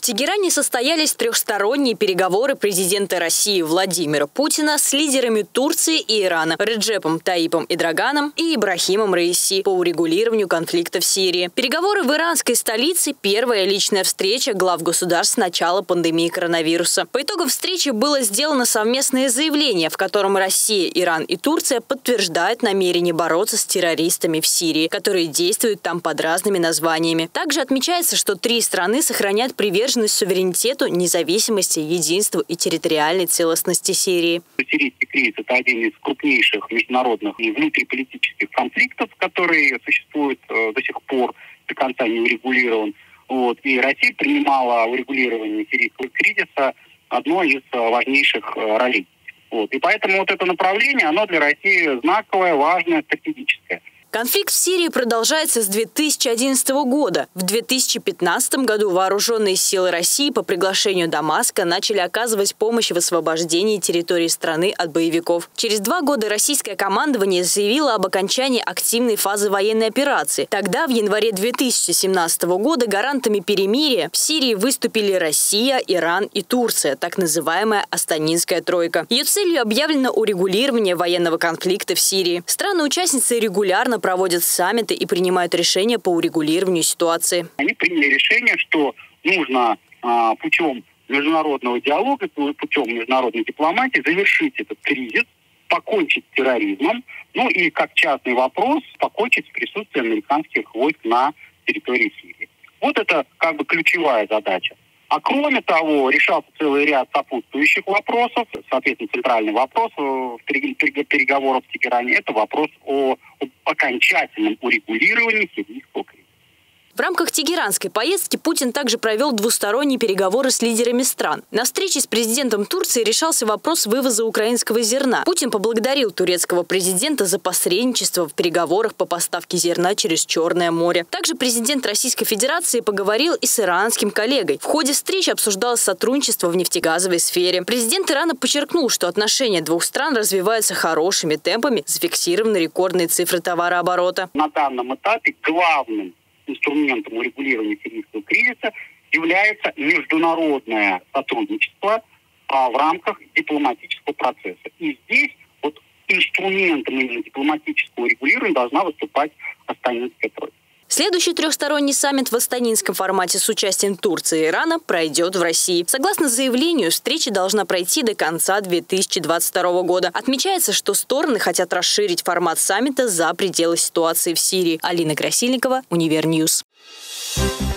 В Тегеране состоялись трехсторонние переговоры президента России Владимира Путина с лидерами Турции и Ирана Реджепом Таипом Эрдоганом и Ибрахимом Раиси по урегулированию конфликта в Сирии. Переговоры в иранской столице – первая личная встреча глав государств с начала пандемии коронавируса. По итогам встречи было сделано совместное заявление, в котором Россия, Иран и Турция подтверждают намерение бороться с террористами в Сирии, которые действуют там под разными названиями. Также отмечается, что три страны сохраняют приверженность суверенитету, независимости, единству и территориальной целостности Сирии. Сирийский кризис – это один из крупнейших международных и внутриполитических конфликтов, которые существуют до сих пор, до конца не урегулирован. И Россия принимала урегулирование сирийского кризиса одной из важнейших ролей. И поэтому это направление, оно для России знаковое, важное, стратегическое. Конфликт в Сирии продолжается с 2011 года. В 2015 году вооруженные силы России по приглашению Дамаска начали оказывать помощь в освобождении территории страны от боевиков. Через 2 года российское командование заявило об окончании активной фазы военной операции. Тогда, в январе 2017 года, гарантами перемирия в Сирии выступили Россия, Иран и Турция, так называемая Астанинская тройка. Ее целью объявлено урегулирование военного конфликта в Сирии. Страны-участницы регулярно проводят саммиты и принимают решения по урегулированию ситуации. Они приняли решение, что нужно путем международного диалога, путем международной дипломатии завершить этот кризис, покончить с терроризмом, и как частный вопрос покончить с присутствием американских войск на территории Сирии. Это ключевая задача. А кроме того, решался целый ряд сопутствующих вопросов. Соответственно, центральный вопрос в переговорах в Тегеране – это вопрос о окончательном урегулировании сирийского кризиса. В рамках тегеранской поездки Путин также провел двусторонние переговоры с лидерами стран. На встрече с президентом Турции решался вопрос вывоза украинского зерна. Путин поблагодарил турецкого президента за посредничество в переговорах по поставке зерна через Черное море. Также президент Российской Федерации поговорил и с иранским коллегой. В ходе встречи обсуждалось сотрудничество в нефтегазовой сфере. Президент Ирана подчеркнул, что отношения двух стран развиваются хорошими темпами, зафиксированы рекордные цифры товарооборота. На данном этапе главным инструментом урегулирования сирийского кризиса является международное сотрудничество в рамках дипломатического процесса. И здесь инструментом именно дипломатического урегулирования должна выступать Астанинская тройка. Следующий трехсторонний саммит в астанинском формате с участием Турции и Ирана пройдет в России. Согласно заявлению, встреча должна пройти до конца 2022 года. Отмечается, что стороны хотят расширить формат саммита за пределы ситуации в Сирии. Алина Красильникова, Универньюз.